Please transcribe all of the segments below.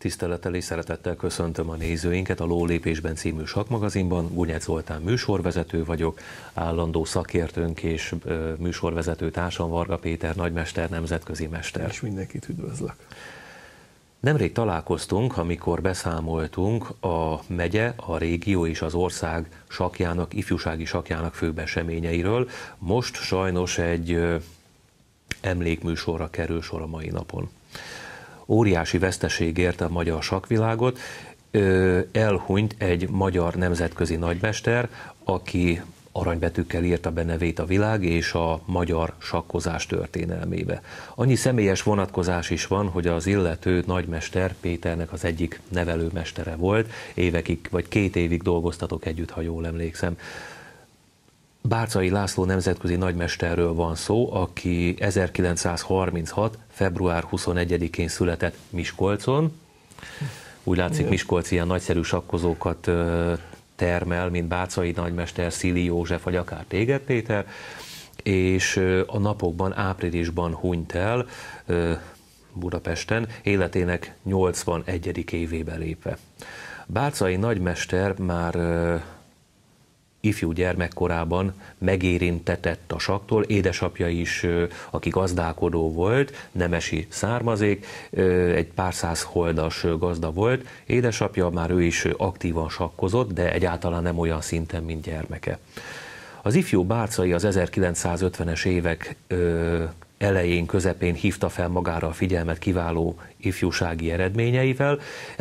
Tisztelettel és szeretettel köszöntöm a nézőinket a Lólépésben című sakkmagazinban. Gunyec Zoltán műsorvezető vagyok, állandó szakértőnk és műsorvezető társam Varga Péter nagymester, nemzetközi mester. És mindenkit üdvözlök. Nemrég találkoztunk, amikor beszámoltunk a megye, a régió és az ország sakkjának, ifjúsági sakkjának főbb eseményeiről. Most sajnos egy emlékműsorra kerül sor a mai napon. Óriási veszteség érte a magyar sakkvilágot, elhunyt egy magyar nemzetközi nagymester, aki aranybetűkkel írta be nevét a világ és a magyar sakkozás történelmébe. Annyi személyes vonatkozás is van, hogy az illető nagymester Péternek az egyik nevelőmestere volt, évekig vagy 2 évig dolgoztatok együtt, ha jól emlékszem. Bárcai László nemzetközi nagymesterről van szó, aki 1936. február 21-én született Miskolcon. Úgy látszik, Miskolc ilyen nagyszerű sakkozókat termel, mint Bárcai nagymester, Szili József, vagy akár téged, Péter, és a napokban, áprilisban hunyt el Budapesten, életének 81. évébe lépve. Bárcai nagymester már ifjú gyermekkorában megérintetett a sakktól, édesapja is, aki gazdálkodó volt, nemesi származék, egy pár száz holdas gazda volt, édesapja már ő is aktívan sakkozott, de egyáltalán nem olyan szinten, mint gyermeke. Az ifjú Bárcai az 1950-es évek elején, közepén hívta fel magára a figyelmet kiváló ifjúsági eredményeivel,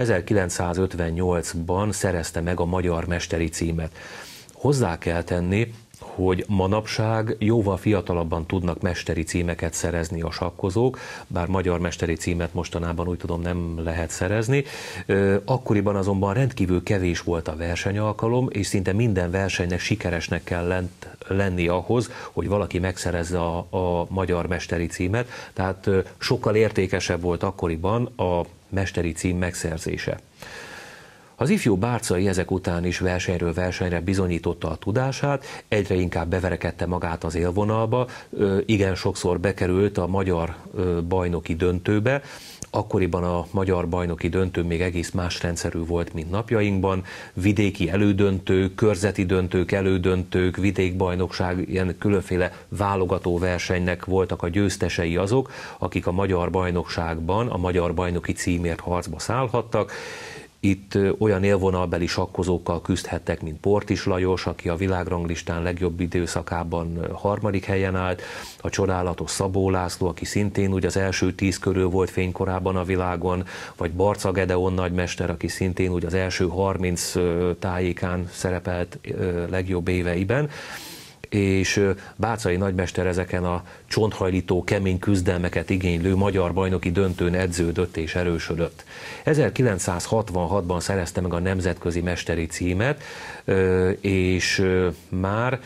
1958-ban szerezte meg a magyar mesteri címet. Hozzá kell tenni, hogy manapság jóval fiatalabban tudnak mesteri címeket szerezni a sakkozók, bár magyar mesteri címet mostanában úgy tudom nem lehet szerezni. Akkoriban azonban rendkívül kevés volt a versenyalkalom, és szinte minden versenynek sikeresnek kell lenni ahhoz, hogy valaki megszerezze a magyar mesteri címet, tehát sokkal értékesebb volt akkoriban a mesteri cím megszerzése. Az ifjú Bárcai ezek után is versenyről versenyre bizonyította a tudását, egyre inkább beverekedte magát az élvonalba, igen sokszor bekerült a magyar bajnoki döntőbe. Akkoriban a magyar bajnoki döntő még egész más rendszerű volt, mint napjainkban. Vidéki elődöntők, körzeti döntők, elődöntők, vidékbajnokság, ilyen különféle válogató versenynek voltak a győztesei azok, akik a magyar bajnokságban a magyar bajnoki címért harcba szállhattak. Itt olyan élvonalbeli sakkozókkal küzdhettek, mint Portis Lajos, aki a világranglistán legjobb időszakában 3. helyen állt, a csodálatos Szabó László, aki szintén úgy az első 10 körül volt fénykorában a világon, vagy Barca Gedeon nagymester, aki szintén úgy az első 30 tájékán szerepelt legjobb éveiben, és Bárcai nagymester ezeken a csonthajlító, kemény küzdelmeket igénylő magyar bajnoki döntőn edződött és erősödött. 1966-ban szerezte meg a nemzetközi mesteri címet, és már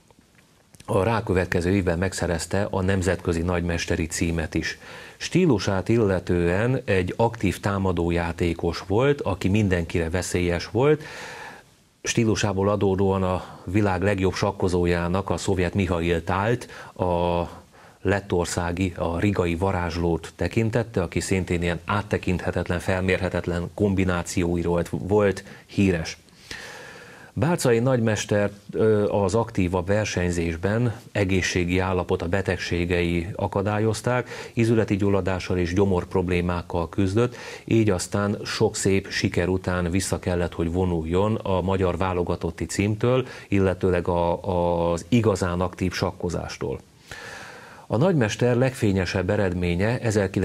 a rákövetkező évben megszerezte a nemzetközi nagymesteri címet is. Stílusát illetően egy aktív támadójátékos volt, aki mindenkire veszélyes volt. Stílusából adódóan a világ legjobb sakkozójának, a szovjet Mihail Tált, a lettországi, a rigai varázslót tekintette, aki szintén ilyen áttekinthetetlen, felmérhetetlen kombinációiról volt híres. Bárcai nagymester az aktívabb versenyzésben egészségi állapota, betegségei akadályozták, ízületi gyulladással és gyomor problémákkal küzdött, így aztán sok szép siker után vissza kellett, hogy vonuljon a magyar válogatotti címtől, illetőleg az igazán aktív sakkozástól. A nagymester legfényesebb eredménye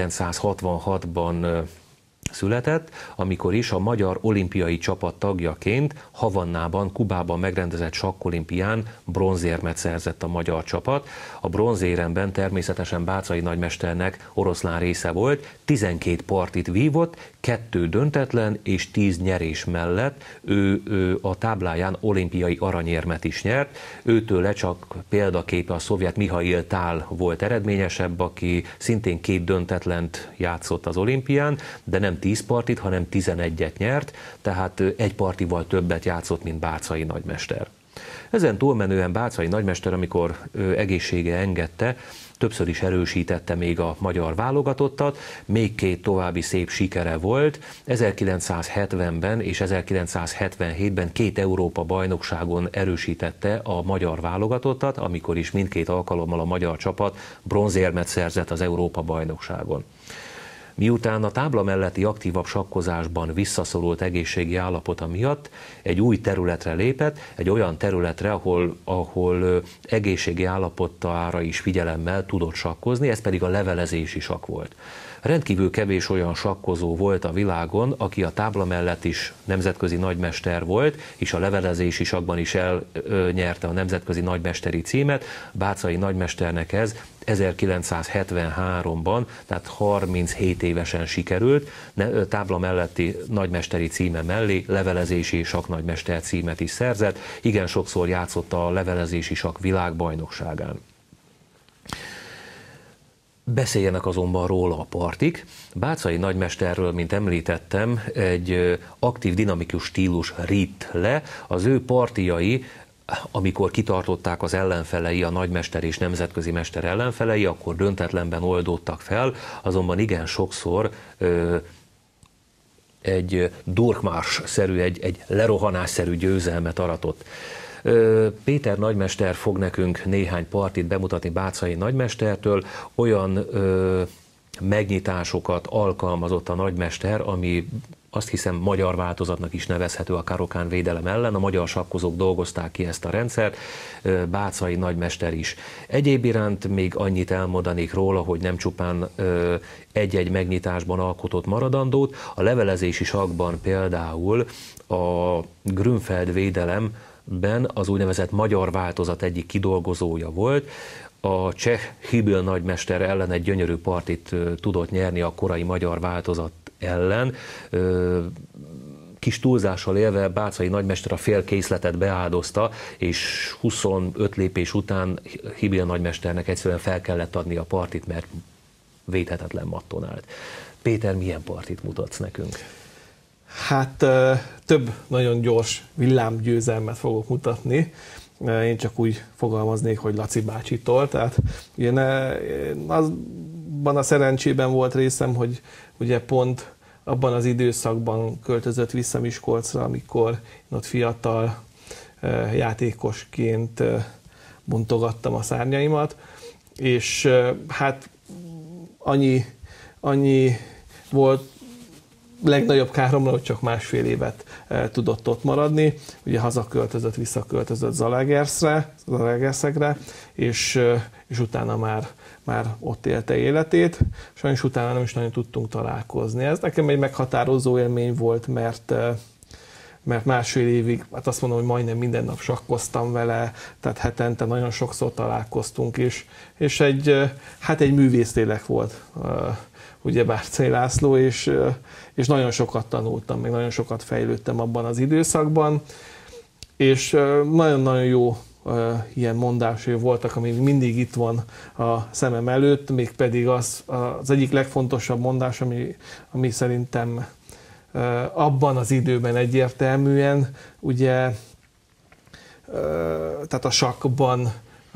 1966-ban született, amikor is a magyar olimpiai csapat tagjaként Havannában, Kubában megrendezett sakkolimpián bronzérmet szerzett a magyar csapat. A bronzéremben természetesen Bárcai nagymesternek oroszlán része volt, 12 partit vívott, 2 döntetlen és 10 nyerés mellett ő a tábláján olimpiai aranyérmet is nyert. Őtőle csak példaképe a szovjet Mihail Tál volt eredményesebb, aki szintén 2 döntetlent játszott az olimpián, de nem 10 partit, hanem 11-et nyert, tehát egy partival többet játszott, mint Bárcai nagymester. Ezen túlmenően Bárcai nagymester, amikor egészsége engedte, többször is erősítette még a magyar válogatottat, még két további szép sikere volt. 1970-ben és 1977-ben két Európa-bajnokságon erősítette a magyar válogatottat, amikor is mindkét alkalommal a magyar csapat bronzérmet szerzett az Európa-bajnokságon. Miután a tábla melletti aktívabb sakkozásban visszaszorult egészségi állapota miatt egy új területre lépett, egy olyan területre, ahol egészségi állapotára is figyelemmel tudott sakkozni, ez pedig a levelezési sakk volt. Rendkívül kevés olyan sakkozó volt a világon, aki a tábla mellett is nemzetközi nagymester volt, és a levelezési sakkban is elnyerte a nemzetközi nagymesteri címet. Bácsai nagymesternek ez 1973-ban, tehát 37 évesen sikerült, tábla melletti nagymesteri címe mellé levelezési sakknagymester címet is szerzett, igen sokszor játszott a levelezési sakk világbajnokságán. Beszéljenek azonban róla a partik. Bácsai nagymesterről, mint említettem, egy aktív, dinamikus stílus ritt le. Az ő partijai, amikor kitartották az ellenfelei, a nagymester és nemzetközi mester ellenfelei, akkor döntetlenben oldódtak fel, azonban igen sokszor egy Durkmarsch-szerű, egy lerohanásszerű győzelmet aratott. Péter nagymester fog nekünk néhány partit bemutatni Bácsai nagymestertől, olyan megnyitásokat alkalmazott a nagymester, ami azt hiszem magyar változatnak is nevezhető a Károkán védelem ellen, a magyar sakkozók dolgozták ki ezt a rendszert, Bácsai nagymester is. Egyéb iránt még annyit elmondanék róla, hogy nem csupán egy-egy megnyitásban alkotott maradandót, a levelezési sakkban például a Grünfeld védelem az úgynevezett magyar változat egyik kidolgozója volt. A cseh Hibel nagymester ellen egy gyönyörű partit tudott nyerni a korai magyar változat ellen. Kis túlzással élve Bácsai nagymester a félkészletet beáldozta, és 25 lépés után Hibel nagymesternek egyszerűen fel kellett adni a partit, mert védhetetlen matton állt. Péter, milyen partit mutatsz nekünk? Hát több nagyon gyors villámgyőzelmet fogok mutatni. Én csak úgy fogalmaznék, hogy Laci bácsitól. Tehát ugye azban a szerencsében volt részem, hogy ugye pont abban az időszakban költözött vissza Miskolcra, amikor én ott fiatal játékosként bontogattam a szárnyaimat, és hát annyi volt legnagyobb káromra, hogy csak másfél évet tudott ott maradni. Ugye visszaköltözött Zalaegerszegre, és utána már ott élte életét. Sajnos utána nem is nagyon tudtunk találkozni. Ez nekem egy meghatározó élmény volt, mert másfél évig, hát azt mondom, hogy majdnem minden nap sakkoztam vele, tehát hetente nagyon sokszor találkoztunk, és egy művészlélek volt ugye Bácsai László, és nagyon sokat tanultam, meg nagyon sokat fejlődtem abban az időszakban, és nagyon-nagyon jó ilyen mondásai voltak, ami mindig itt van a szemem előtt, mégpedig az egyik legfontosabb mondás, ami szerintem abban az időben egyértelműen, ugye, tehát a sakkban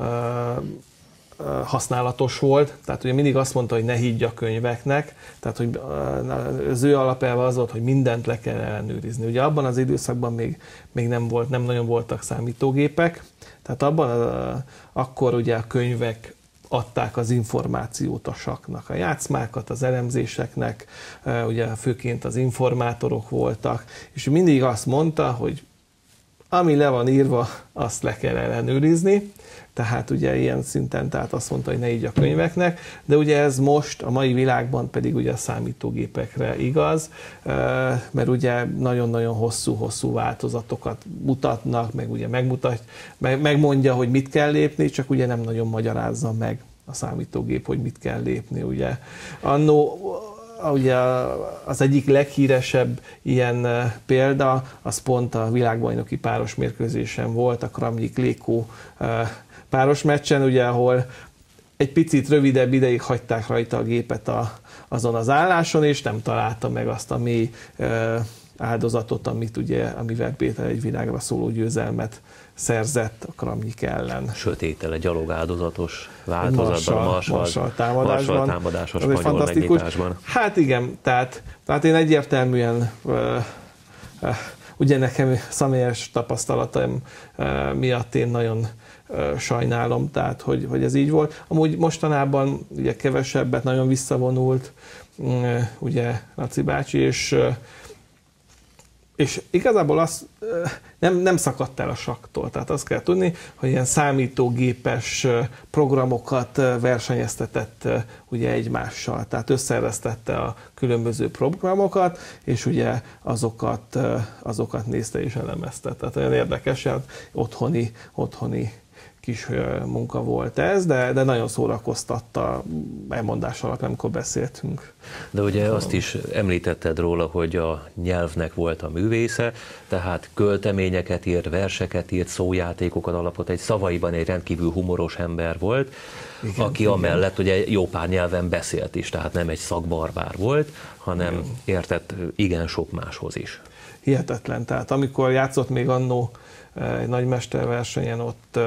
használatos volt, tehát ugye mindig azt mondta, hogy ne higgy a könyveknek, tehát hogy az ő alapelve az volt, hogy mindent le kell ellenőrizni. Ugye abban az időszakban még nem nagyon voltak számítógépek, tehát akkor ugye a könyvek adták az információt a sakknak, a játszmákat, az elemzéseknek, ugye főként az informátorok voltak, és mindig azt mondta, hogy ami le van írva, azt le kell ellenőrizni, tehát ugye ilyen szinten, tehát azt mondta, hogy ne így a könyveknek, de ugye ez most a mai világban pedig ugye a számítógépekre igaz, mert ugye nagyon-nagyon hosszú változatokat mutatnak, meg ugye megmondja, hogy mit kell lépni, csak ugye nem nagyon magyarázza meg a számítógép, hogy mit kell lépni, ugye. Ugye az egyik leghíresebb ilyen példa, az pont a világbajnoki párosmérkőzésen volt, a Kramnik-Lékó páros meccsen, ugye, ahol egy picit rövidebb ideig hagyták rajta a gépet azon az álláson, és nem találta meg azt a mély áldozatot, amivel Péter egy világra szóló győzelmet szerzett a Kramnyik ellen. Sötétele gyalogáldozatos változatban, Marsall támadásos magyar megnyitásban. Hát igen, tehát én egyértelműen ugye nekem személyes tapasztalataim miatt én nagyon sajnálom, tehát hogy ez így volt. Amúgy mostanában ugye kevesebbet, nagyon visszavonult ugye Laci bácsi, és igazából nem szakadt el a sakktól. Tehát azt kell tudni, hogy ilyen számítógépes programokat versenyeztetett ugye egymással. Tehát összeeresztette a különböző programokat, és ugye azokat nézte és elemezte. Tehát olyan érdekes, otthoni kis munka volt ez, de nagyon szórakoztatta elmondás alapján, amikor beszéltünk. De ugye azt is említetted róla, hogy a nyelvnek volt a művésze, tehát költeményeket írt, verseket írt, szójátékokat alapot, egy szavaiban egy rendkívül humoros ember volt, igen, aki amellett ugye jó pár nyelven beszélt is, tehát nem egy szakbarbár volt, hanem értett igen sok máshoz is. Hihetetlen, tehát amikor játszott még annó egy nagymesterversenyen ott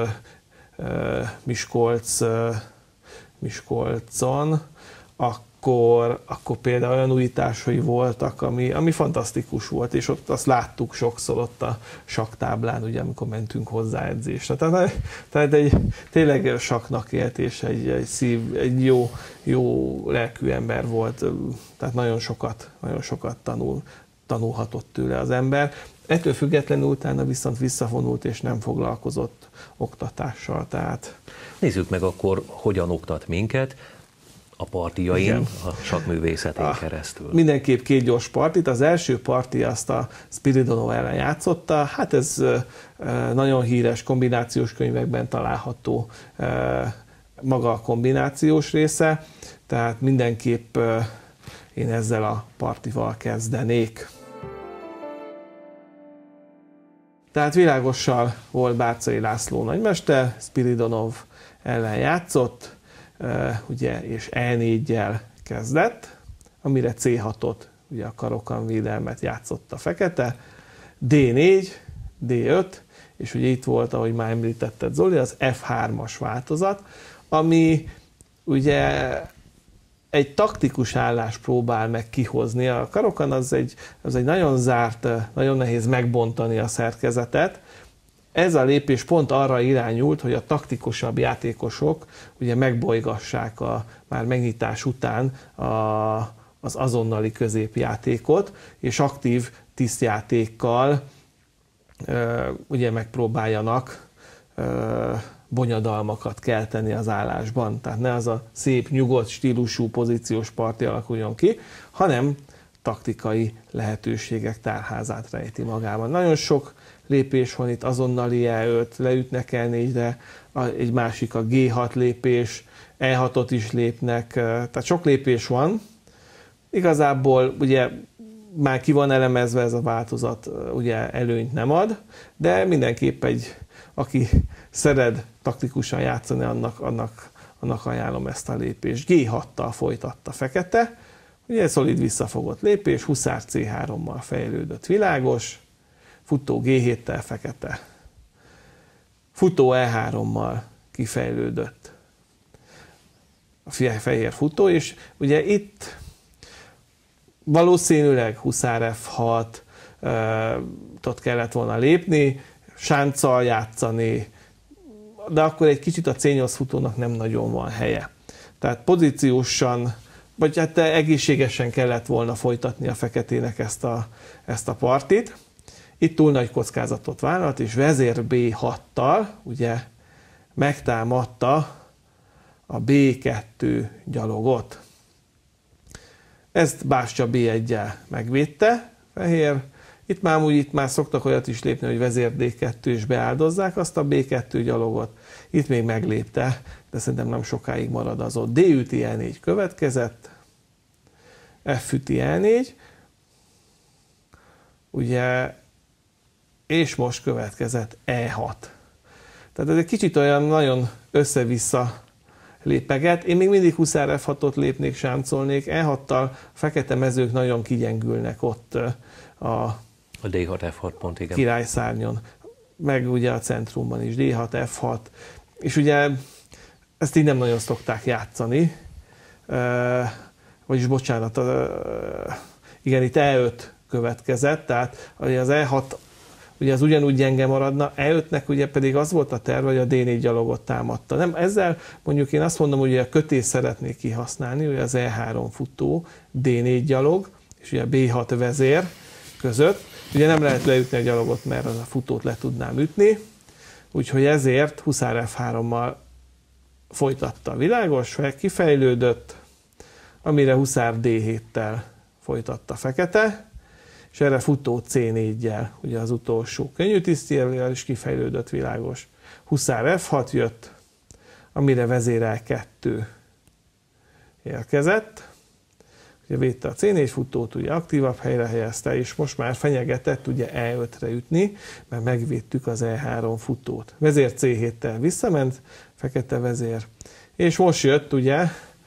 Miskolcon, akkor például olyan újításai voltak, ami fantasztikus volt, és ott azt láttuk sokszor ott a sakktáblán, ugye, amikor mentünk hozzá edzésre. Tehát tényleg sakknak élt, és egy jó lelkű ember volt, tehát nagyon sokat tanulhatott tőle az ember. Ettől függetlenül utána viszont visszavonult, és nem foglalkozott oktatással. Tehát... Nézzük meg akkor, hogyan oktat minket a partiain, igen, a sakkművészetén keresztül. Mindenképp 2 gyors partit. Az első parti azt a Spiridonov ellen játszotta. Hát ez nagyon híres kombinációs könyvekben található maga a kombinációs része, tehát mindenképp én ezzel a partival kezdenék. Tehát Világossal volt Bárczai László nagymester, Spiridonov ellen játszott, ugye, és E4-jel kezdett, amire C6-ot, ugye a karokan védelmet játszott a fekete, D4, D5, és ugye itt volt, ahogy már említetted Zoli, az F3-as változat, ami ugye egy taktikus állást próbál meg kihozni. A karokan az egy nagyon zárt, nagyon nehéz megbontani a szerkezetet. Ez a lépés pont arra irányult, hogy a taktikusabb játékosok ugye megbolygassák már megnyitás után az azonnali középjátékot, és aktív tisztjátékkal ugye megpróbáljanak bonyodalmakat kelteni az állásban. Tehát ne az a szép, nyugodt, stílusú, pozíciós parti alakuljon ki, hanem taktikai lehetőségek tárházát rejti magában. Nagyon sok lépés van itt, azonnali E5, leütnek E4-re, egy másik a G6 lépés, E6-ot is lépnek, tehát sok lépés van. Igazából ugye már ki van elemezve ez a változat, ugye előnyt nem ad, de mindenképp aki szeret taktikusan játszani, annak ajánlom ezt a lépést. G6-tal folytatta fekete, ugye szolid visszafogott lépés, huszár C3-mal fejlődött Világos, futó G7-tel fekete, futó E3-mal kifejlődött a fehér futó, és ugye itt valószínűleg huszár F6-ot kellett volna lépni, sánccal játszani, de akkor egy kicsit a C8 futónak nem nagyon van helye. Tehát pozíciósan, vagy hát egészségesen kellett volna folytatni a feketének ezt a partit. Itt túl nagy kockázatot vállalt, és vezér B6-tal ugye megtámadta a B2 gyalogot. Ezt Bárcsa B1-jel megvédte fehér. Itt már szoktak olyat is lépni, hogy vezér D2 és beáldozzák azt a B2 gyalogot. Itt még meglépte, de szerintem nem sokáig marad az ott. D üti E4 következett, F üti E4, ugye, és most következett E6. Tehát ez egy kicsit olyan nagyon össze-vissza lépeget. Én még mindig huszár F6-ot lépnék, sáncolnék. E6-tal fekete mezők nagyon kigyengülnek ott a D6 F6 pont, igen. Királyszárnyon, meg ugye a centrumban is, D6 F6, és ugye ezt így nem nagyon szokták játszani, vagyis bocsánat, igen, itt E5 következett, tehát az E6 ugye az ugyanúgy gyenge maradna, E5-nek ugye pedig az volt a terve, hogy a D4 gyalogot támadta. Nem, ezzel mondjuk én azt mondom, hogy a kötést szeretnék kihasználni, ugye az E3 futó, D4 gyalog, és ugye B6 vezér között. Ugye nem lehet leütni a gyalogot, mert az a futót le tudnám ütni, úgyhogy ezért huszár F3-mal folytatta. Világos, kifejlődött, amire huszár D7-tel folytatta fekete, és erre futó C4-jel, ugye az utolsó könnyű tisztjével is kifejlődött, világos. Huszár F6 jött, amire vezérel 2 érkezett, ugye védte a C4 futót, ugye aktívabb helyre helyezte, és most már fenyegetett ugye E5-re ütni, mert megvédtük az E3 futót. Vezér C7-tel visszament, fekete vezér. És most jött ugye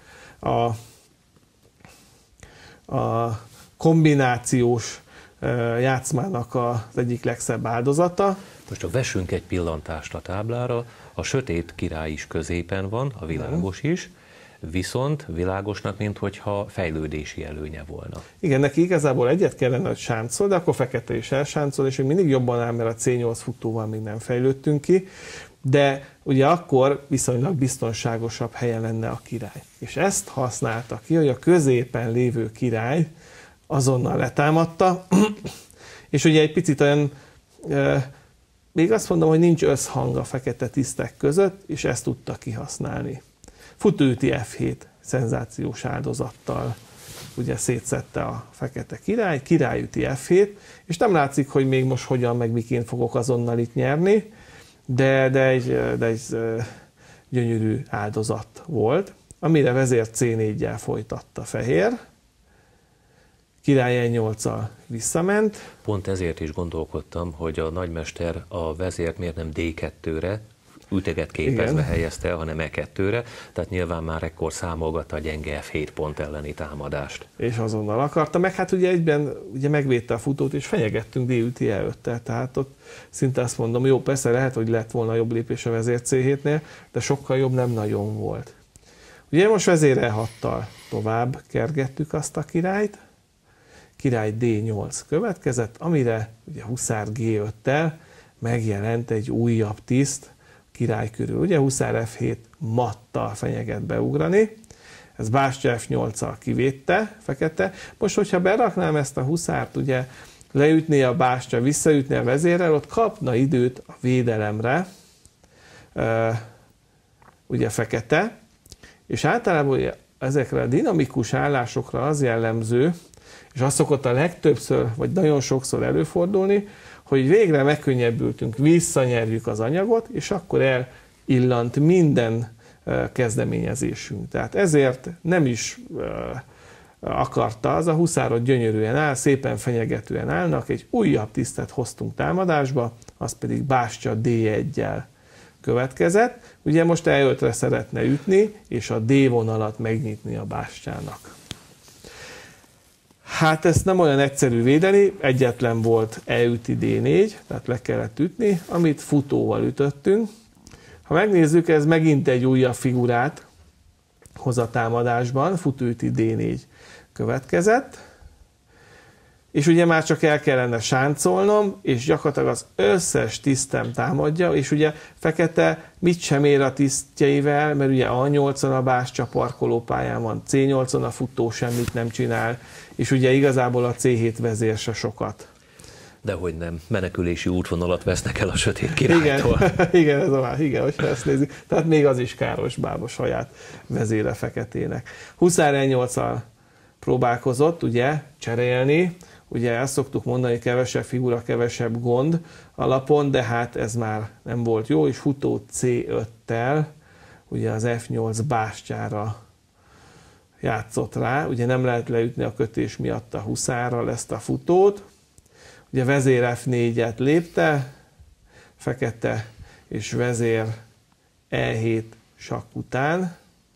a kombinációs játszmának az egyik legszebb áldozata. Most csak vessünk egy pillantást a táblára, a sötét király is középen van, a világos is, viszont világosnak, minthogyha fejlődési előnye volna. Igen, neki igazából egyet kellene, hogy sáncol, de akkor fekete is elsáncol, és még mindig jobban áll, mert a C8 futóval még nem fejlődtünk ki, de ugye akkor viszonylag biztonságosabb helyen lenne a király. És ezt használta ki, hogy a középen lévő király azonnal letámadta, és ugye egy picit olyan, még azt mondom, hogy nincs összhang a fekete tisztek között, és ezt tudta kihasználni. Futóüti F7 szenzációs áldozattal ugye szétszette a fekete király, királyüti F7, és nem látszik, hogy még most hogyan, meg miként fogok azonnal itt nyerni, de egy gyönyörű áldozat volt, amire vezér C4-jel folytatta fehér, király E8-al visszament. Pont ezért is gondolkodtam, hogy a nagymester a vezért miért nem D2-re, üteget képezve helyezte, hanem E2-re, tehát nyilván már ekkor számolgatta a gyenge F7 pont elleni támadást. És azonnal akarta, meg hát ugye egyben ugye megvédte a futót, és fenyegettünk D-üti E5-tel, tehát ott szinte azt mondom, jó, persze lehet, hogy lett volna jobb lépés a vezér C7-nél, de sokkal jobb nem nagyon volt. Ugye most vezér E6-tal tovább kergettük azt a királyt, király D8 következett, amire ugye huszár G5-tel megjelent egy újabb tiszt király körül. Ugye huszár F7 mattal fenyeget beugrani, ez bástya F8-al kivédte fekete. Most, hogyha beraknám ezt a huszárt, ugye leütné a bástya, visszaütné a vezérrel, ott kapna időt a védelemre, ugye fekete, és általában ugye ezekre a dinamikus állásokra az jellemző, és az szokott a legtöbbször, vagy nagyon sokszor előfordulni, hogy végre megkönnyebbültünk, visszanyerjük az anyagot, és akkor elillant minden kezdeményezésünk. Tehát ezért nem is akarta, az a huszárod gyönyörűen áll, szépen fenyegetően állnak, egy újabb tisztet hoztunk támadásba, az pedig bástya D1-jel következett. Ugye most E5-re szeretne ütni, és a D vonalat megnyitni a bástyának. Hát ezt nem olyan egyszerű védeni, egyetlen volt E-üti D4, tehát le kellett ütni, amit futóval ütöttünk. Ha megnézzük, ez megint egy újabb figurát hoz a támadásban, futóüti D4 következett, és ugye már csak el kellene sáncolnom, és gyakorlatilag az összes tisztem támadja, és ugye fekete mit sem ér a tisztjeivel, mert ugye A8-on a bástya parkolópályán van, C8-on a futó semmit nem csinál, és ugye igazából a C7 vezér se sokat. Dehogy nem, menekülési útvonalat vesznek el a sötét királytól. Igen, hogyha ezt nézzük. Tehát még az is káros bába saját vezére feketének. Huszár E8-al próbálkozott, ugye, cserélni. Ugye ezt szoktuk mondani, hogy kevesebb figura, kevesebb gond alapon, de hát ez már nem volt jó, és futó C5-tel ugye az F8 bástyára játszott rá. Ugye nem lehet leütni a kötés miatt a huszárral ezt a futót. Ugye vezér F4-et lépte, fekete és vezér E7 sakk után.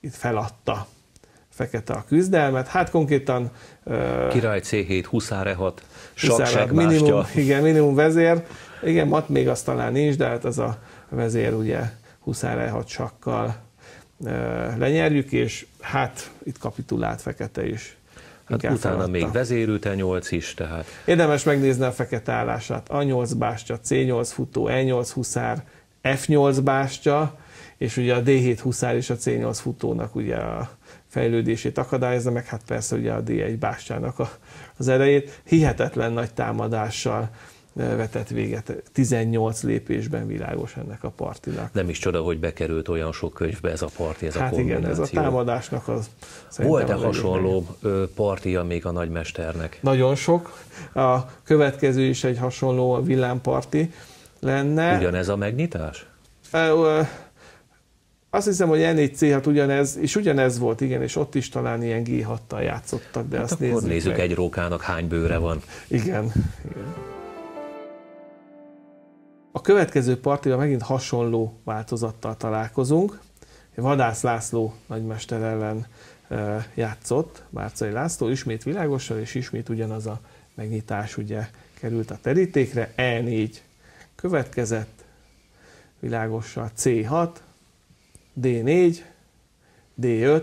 itt feladta fekete a küzdelmet. Hát konkrétan... Király C7, huszár E6, sakk minimum, igen, minimum vezér. Igen, mat még az talán nincs, de hát az a vezér ugye huszár E6 sakkal lenyerjük, és hát itt kapitulált fekete is. Hát utána feladta. Még vezérült E8 is, tehát... Érdemes megnézni a fekete állását. A8 bástya, C8 futó, E8 huszár, F8 bástya, és ugye a D7 huszár és a C8 futónak ugye a fejlődését akadályozza, meg hát persze ugye a D1 bástyának az erejét. Hihetetlen nagy támadással vetett véget, 18 lépésben világos ennek a partinak. Nem is csoda, hogy bekerült olyan sok könyvbe ez a parti, ez a kombináció. Hát igen, ez a támadásnak az... Volt-e hasonló partija még a nagymesternek? Nagyon sok. A következő is egy hasonló villámparti lenne. Ugyanez a megnyitás? Azt hiszem, hogy N4 C6 ugyanez, és ugyanez volt, igen, és ott is talán ilyen G6-tal játszottak, de hát azt nézzük meg. Egy rókának hány bőre van. Igen. A következő partival megint hasonló változattal találkozunk. Vadász László nagymester ellen játszott, Bárcai László, ismét világossal, és ismét ugyanaz a megnyitás ugye került a terítékre. E4 következett, világossal C6, D4, D5,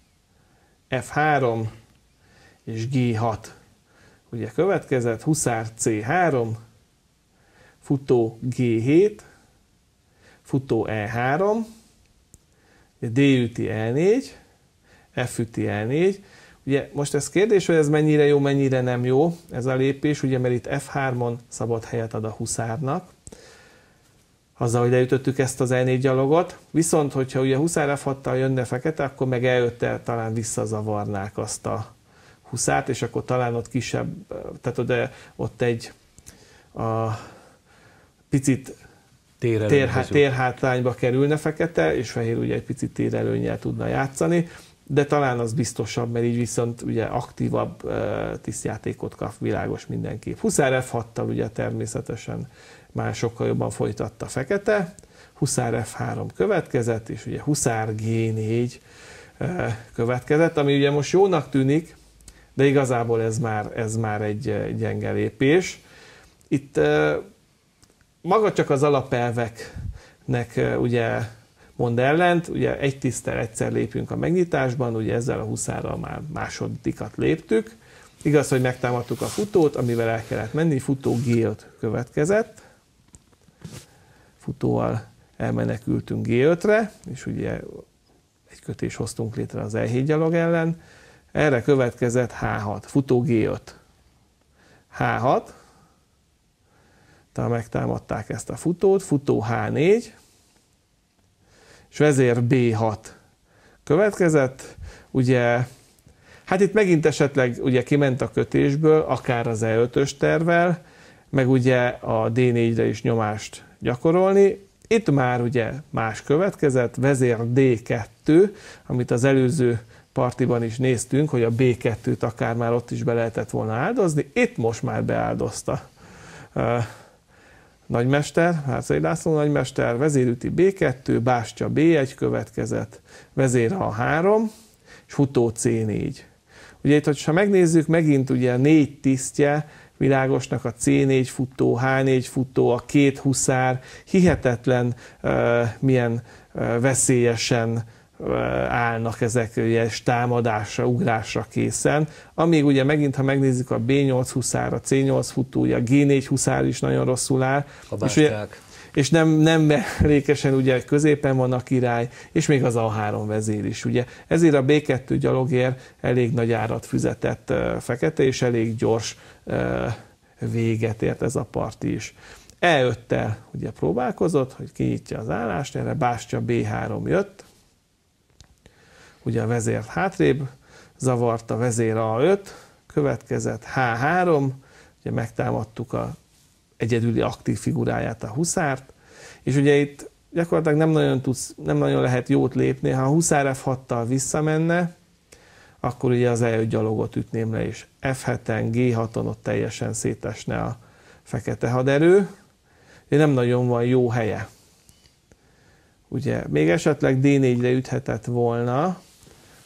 F3 és G6. Ugye következett huszár C3, futó G7, futó E3, D üti E4, F üti E4. Ugye most ez kérdés, hogy ez mennyire jó, mennyire nem jó ez a lépés, ugye mert itt F3-on szabad helyet ad a huszárnak, azzal, hogy leütöttük ezt az E4 gyalogot, viszont hogyha ugye huszár F6-tal jönne fekete, akkor meg E5-tel talán visszazavarnák azt a huszárt, és akkor talán ott kisebb, tehát ott egy picit térhátrányba kerülne fekete, és fehér ugye egy picit térelőnnyel tudna játszani, de talán az biztosabb, mert így viszont ugye aktívabb tisztjátékot kap, világos mindenképp. Huszár F6-tal ugye természetesen már sokkal jobban folytatta fekete, huszár F3 következett, és ugye huszár G4 következett, ami ugye most jónak tűnik, de igazából ez már egy gyenge lépés. Itt maga csak az alapelveknek ugye mond ellent, ugye egy tiszttel egyszer lépünk a megnyitásban, ugye ezzel a huszárral már másodikat léptük. Igaz, hogy megtámadtuk a futót, amivel el kellett menni, futó G5 következett. Futóval elmenekültünk G5-re, és ugye egy kötés hoztunk létre az E7 gyalog ellen. Erre következett H6, futó G5. H6, tehát megtámadták ezt a futót, futó H4, és vezér B6 következett, ugye, hát itt megint esetleg ugye kiment a kötésből, akár az E5-ös tervvel, meg ugye a D4-re is nyomást gyakorolni. Itt már ugye más következett, vezér D2, amit az előző partiban is néztünk, hogy a B2-t akár már ott is be lehetett volna áldozni, itt most már beáldozta nagymester, Bárcai László nagymester, vezérüti B2, bástya B1 következett, vezér A3, és futó C4. Ugye itt, hogyha megnézzük, megint ugye 4 tisztje világosnak a C4 futó, H4 futó, a két huszár, hihetetlen milyen veszélyesen állnak ezek ugye, támadásra, ugrásra készen. Amíg ugye megint, ha megnézzük a B8 huszár, a C8 futó, ugye a G4 huszár is nagyon rosszul áll. És nem mellékesen ugye középen van a király, és még az A3 vezér is. Ugye. Ezért a B2 gyalogér elég nagy árat fizetett fekete, és elég gyors véget ért ez a parti is. E5-tel ugye próbálkozott, hogy kinyitja az állást, erre bástya B3 jött, ugye a vezért hátrébb zavarta, vezér A5, következett H3, ugye megtámadtuk a egyedüli aktív figuráját, a huszárt, és ugye itt gyakorlatilag nem nagyon lehet jót lépni, ha a huszár F6-tal visszamenne, akkor ugye az E5 gyalogot ütném le, és F7-en, G6-on ott teljesen szétesne a fekete haderő, ugye nem nagyon van jó helye. Ugye még esetleg D4-re üthetett volna,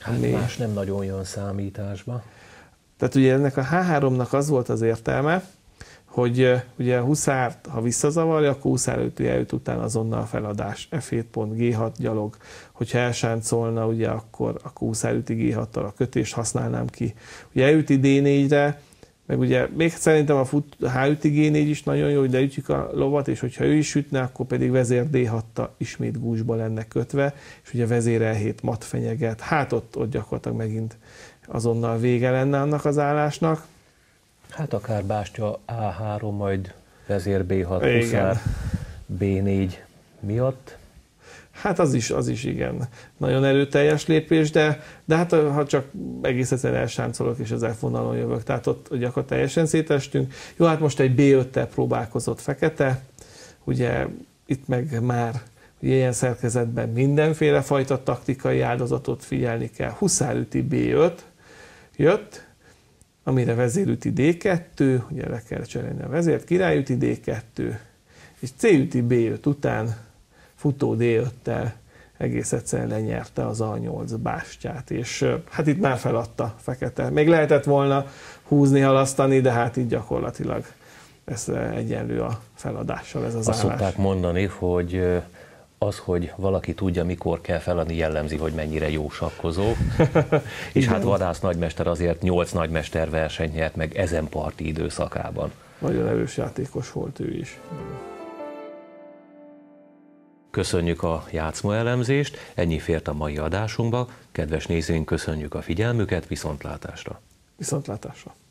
Hát más nem nagyon jön számításba. Tehát ugye ennek a H3-nak az volt az értelme, hogy ugye a huszárt, ha visszazavarja, akkor huszárütő eljut után azonnal feladás, F7 pont, G6 gyalog. Hogyha elsáncolna, ugye akkor huszárüti G6-tal a kötést használnám ki. Ugye elüti D4-re, meg ugye még szerintem a H-üti G4 is nagyon jó, hogy leütjük a lovat, és hogyha ő is ütne, akkor pedig vezér D6-tal ismét gúzsba lenne kötve, és ugye vezér E7 mat fenyeget. Hát ott gyakorlatilag megint azonnal vége lenne annak az állásnak. Hát akár bástya A3, majd vezér B6, huszár B4 miatt. Hát az is igen, nagyon erőteljes lépés, de hát ha csak egész egyszerűen elsáncolok és az F vonalon jövök, tehát ott gyakorlatilag teljesen szétestünk. Jó, hát most egy B5-tel próbálkozott fekete, ugye itt meg már ugye ilyen szerkezetben mindenféle fajta taktikai áldozatot figyelni kell. Huszárüti B5 jött, amire vezérüti D2, ugye le kell cserélni a vezért, királyüti D2, és C-üti B5 után futó D5-tel egész egyszerűen lenyerte az A8 bástyát, és hát itt már feladta fekete. Még lehetett volna húzni, halasztani, de hát így gyakorlatilag ez egyenlő a feladással ez az állás. Azt szokták mondani, hogy az, hogy valaki tudja, mikor kell feladni, jellemzi, hogy mennyire jó sakkozó. És hát Vadász nagymester azért 8 nagymester versenyt nyert meg ezen parti időszakában. Nagyon erős játékos volt ő is. Köszönjük a játszma elemzést, ennyi fért a mai adásunkba. Kedves nézőink, köszönjük a figyelmüket, viszontlátásra! Viszontlátásra!